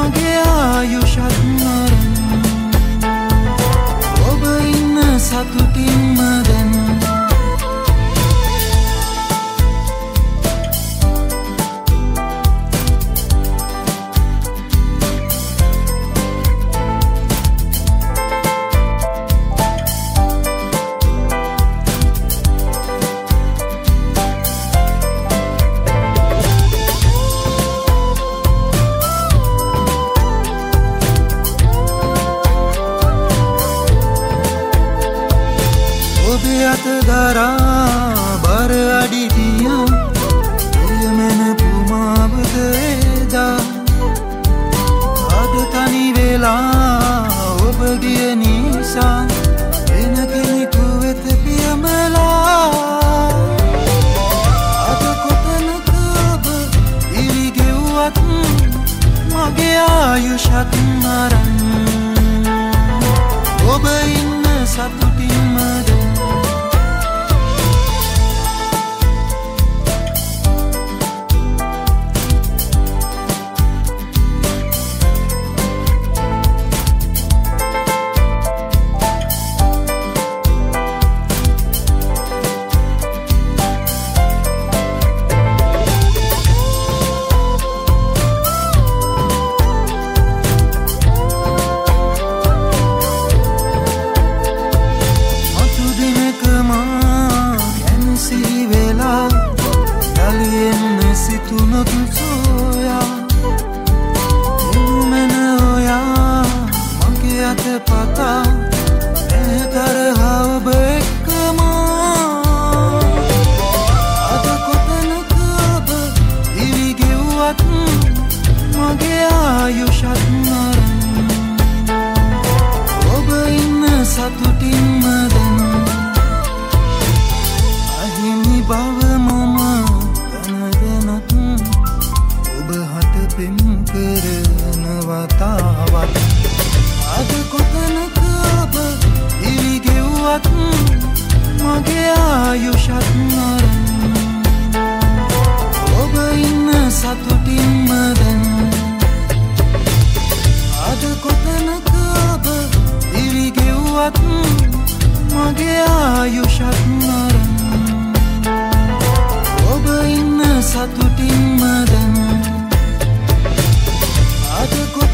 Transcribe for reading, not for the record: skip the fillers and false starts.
මගේ ආයුෂත් නරන් ඔබ ඉන්න සතුටින්ම දැන් දරා බර අඩිතියම් එයමෙන පුමාවද එදා අද තනි වෙලා ඔබ ගිය නිසා වෙන කෙනෙකු වෙත පියමලා අද කොතනක ඔබ ඉරිගෙව්වත් මගේ ආයුෂත් නරන් ඔබ ඉන්න සතුටින්ම මගේ ආයුෂත් නරන් ඔබ ඉන්න සතුටින්ම දැන් අද කොතනක ඔබ ඉරිගෙව්වත් මගේ ආයුෂත් නරන් ඔබ ඉන්න සතුටින්ම දැන් අද